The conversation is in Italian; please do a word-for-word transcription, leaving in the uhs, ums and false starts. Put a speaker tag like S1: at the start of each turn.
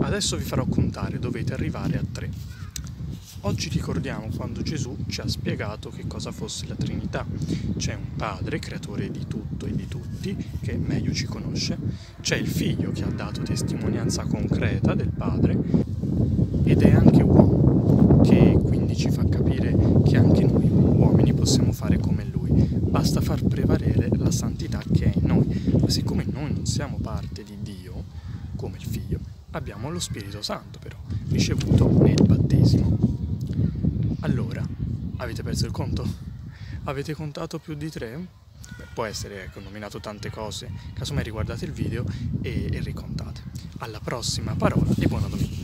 S1: Adesso vi farò contare, dovete arrivare a tre. Oggi ricordiamo quando Gesù ci ha spiegato che cosa fosse la Trinità. C'è un Padre, creatore di tutto e di tutti, che meglio ci conosce, c'è il Figlio che ha dato testimonianza concreta del Padre, ed è anche uomo, che quindi ci fa capire che anche noi uomini possiamo fare come Lui. Basta far prevalere la santità che è in noi. Ma siccome noi non siamo parte di Dio, come il Figlio, abbiamo lo Spirito Santo però, ricevuto nel battesimo. Allora, avete perso il conto? Avete contato più di tre? Beh, può essere che ho nominato tante cose, casomai riguardate il video e, e ricontate. Alla prossima parola e buona domenica!